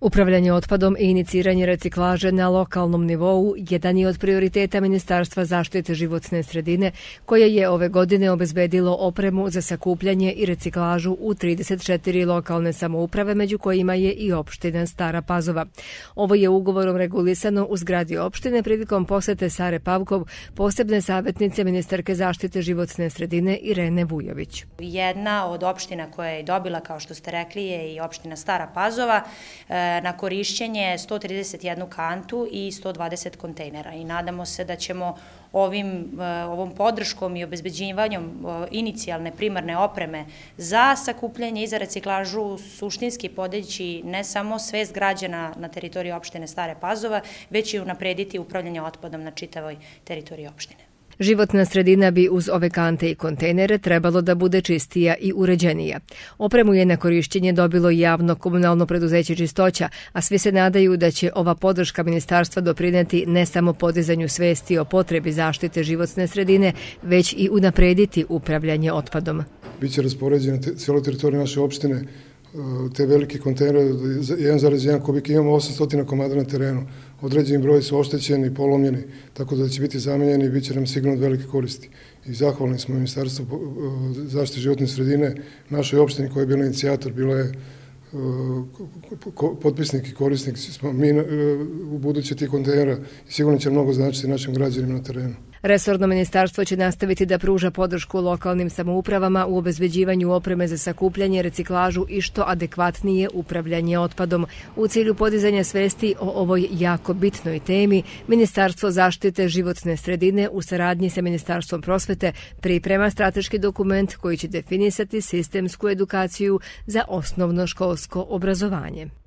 Upravljanje otpadom i iniciranje reciklaže na lokalnom nivou jedan je od prioriteta Ministarstva zaštite životne sredine, koje je ove godine obezbedilo opremu za sakupljanje i reciklažu u 34 lokalne samouprave, među kojima je i opština Stara Pazova. Ovo je ugovorom regulisano u zgradi opštine prilikom posete Sare Pavkov, posebne savjetnice ministarke zaštite životne sredine Irene Vujović. Jedna od opština koja je dobila, kao što ste rekli, je i opština Stara Pazova, na korišćenje 131 kantu i 120 kontejnera. I nadamo se da ćemo ovom podrškom i obezbeđivanjem inicijalne primarne opreme za sakupljanje i za reciklažu suštinski podići ne samo svest građana na teritoriji opštine Stare Pazova, već i unaprediti upravljanje otpadom na čitavoj teritoriji opštine. Životna sredina bi uz ove kante i kontejnere trebalo da bude čistija i uređenija. Opremu je na korišćenje dobilo javno komunalno preduzeće Čistoća, a svi se nadaju da će ova podrška ministarstva doprineti ne samo podizanju svesti o potrebi zaštite životne sredine, već i unaprediti upravljanje otpadom. Biće raspoređena cijela teritorija naše opštine, te velike kontejnere, 1,1 kubik, imamo 800 komada na terenu. Određeni broj su oštećeni, polomljeni, tako da će biti zamenjeni i bit će nam sigurno od velike koristi. I zahvalni smo Ministarstvu zaštite životne sredine, našoj opštini koja je bila inicijator, bila je potpisnik i korisnik. Mi u buduće tih kontejnera i sigurno će mnogo značiti našim građanima na terenu. Resorno ministarstvo će nastaviti da pruža podršku lokalnim samoupravama u obezbeđivanju opreme za sakupljanje, reciklažu i što adekvatnije upravljanje otpadom. U cilju podizanja svesti o ovoj jako bitnoj temi, Ministarstvo zaštite životne sredine u saradnji sa Ministarstvom prosvete priprema strateški dokument koji će definisati sistemsku edukaciju za osnovno školsko obrazovanje.